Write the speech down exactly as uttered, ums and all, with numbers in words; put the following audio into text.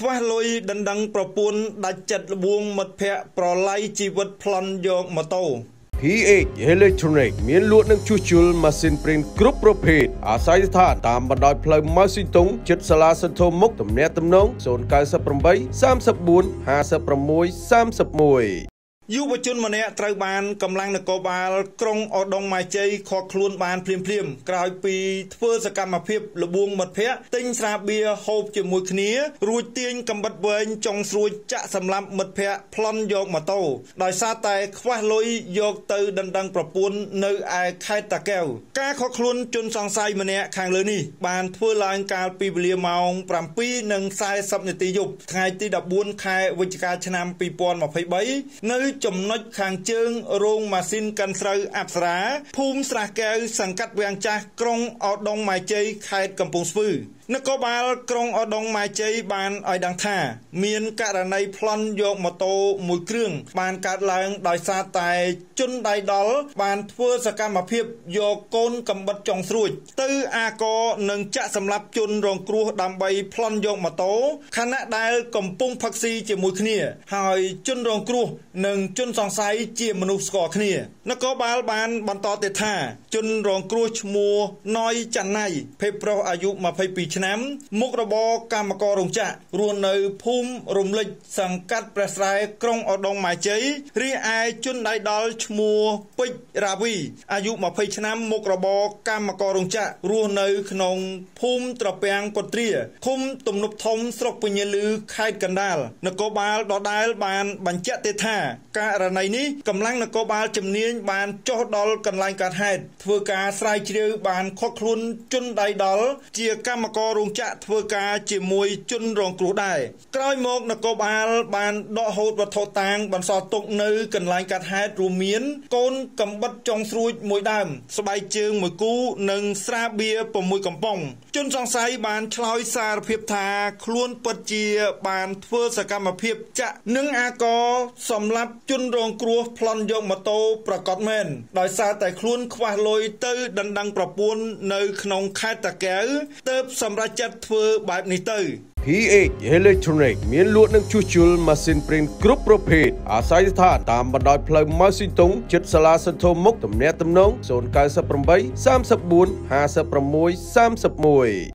ខ្វះលុយដណ្ដឹងប្រពន្ធដាច់ចិត្តលបួងមិត្តភ័ក្តិប្រឡ័យជីវិតប្លន់យកម៉ូតូพี เอช Electronic មានលក់នឹងជួសជុលម៉ាស៊ីនព្រីនគ្រប់ប្រភេទអាស្រ័យស្ថានតាមបណ្ដោយផ្លូវម៉ៅស៊ីតុងជិតសាលាសន្ធោមុខទំនាក់ទំនង ศูนย์ เก้า แปด สาม สี่ ห้า หก สาม สามយុវជនម្នាក់ត្រូវបានកម្លាំងនគរបាលក្រុងឧដុង្គម៉ាជ័យខកខ្លួនបានភ្លាមភ្លាមក្រោយពីធ្វើសកម្មភាពលបួងមិត្តភ័ក្តិទិញស្រាបៀរហូបជាមួយគ្នារួចទាញកាំបិតវែងចុងស្រួចចាក់សម្លាប់មិត្តភ័ក្តិប្លន់យកម៉ូតូដោយសារតែខ្វះលុយយកទៅដណ្ដឹងប្រពន្ធនៅឯខេត្តតាកែវការខកខ្លួនជនសង្ស័យម្នាក់ខាងលើនេះបានធ្វើឡើងកាលពីវេលាម៉ោង ប្រាំពីរ สี่สิบ នាទីយប់ថ្ងៃទី ដប់បួន ខែវិច្ឆិកាឆ្នាំ ពីរពាន់ម្ភៃបី នៅចំណុចខាងជើងរោងម៉ាស៊ីនកាន់ស្រូវអប្សរាភូមិស្រះកែវសង្កាត់វាំងចាស់ក្រុងឧដុង្គម៉ាជ័យខេត្តកំពង់ស្ពឺនគរបាលក្រុងឧដុង្គម៉ាជ័យបានឲ្យដឹងថាមានករណីប្លន់យកម៉ូតូមួយគ្រឿងបានកើតឡើងដោយសារតែជនដៃដល់បានធ្វើសកម្មភាពយកកូនកាំបិតចុងស្រួចទៅអាកនឹងចាក់សម្លាប់ជនរងគ្រោះដើម្បីប្លន់យកម៉ូតូខណៈដែលកំពុងផឹកស៊ីជាមួយគ្នាហើយជនរងគ្រោះនិងជនសង្ស័យជាមនុស្សស្គាល់គ្នានគរបាលបានបន្តទៀតថាជនរងគ្រោះឈ្មោះណយច័ន្ទណៃភេទប្រុសអាយុ ยี่สิบ ปีឆ្នាំមុខរបរកម្មកររោងចក្ររស់នៅភូមិរំលេចសង្កាត់ព្រះស្រែក្រុងឧដុង្គម៉ាជ័យរីឯជនដៃដល់ឈ្មោះពេជ្ររាវីអាយុ ยี่สิบ ឆ្នាំមុខរបរកម្មកររោងចក្ររស់នៅក្នុងភូមិត្រពាំងពុទ្រាឃុំទំនប់ធំស្រុកពញាលឺខេត្តកណ្ដាលនគរបាលដដែលបានបញ្ជាក់ទៀតថាករណីនេះកម្លាំងនគរបាលជំនាញបានចុះដល់កន្លែងកើតហេតុធ្វើការស្រាវជ្រាវបានខកខ្លួនជនដៃដល់ជាកម្មកររោងចក្រធ្វើការជាមួយជនរងគ្រោះដែរក្រោយមកនគរបាលបានដកហូតវត្ថុតាងបន្សល់ទុកនៅកន្លែងកើតហេតុរួមមានកូនកាំបិតចុងស្រួចមួយដើមស្បែកជើងមួយគូនិងស្រាបៀរ 6 កំប៉ុងជនសង្ស័យបានឆ្លើយសារភាពថាខ្លួនពិតជាបានធ្វើសកម្មភាពចាក់និងអាកសម្រាប់ជនរងគ្រោះប្លន់យកម៉ូតូប្រកាសមែនដោយសារតែខ្លួនខ្វះលុយទៅដណ្ដឹងប្រពន្ធនៅក្នុងខេត្តតាកែវទើបសម្រេចចិត្តធ្វើបែបនេះទៅพี เอช Electronic មានលក់នឹងជួសជុលម៉ាស៊ីនព្រីនគ្រប់ប្រភេទអាស្រ័យស្ថានតាមបណ្ដោយផ្លូវម៉ៅស៊ីតុងជិតសាលាសន្ធោមុខទំនាក់ទំនង ศูนย์ เก้า แปด สาม สี่ ห้า หก สาม สาม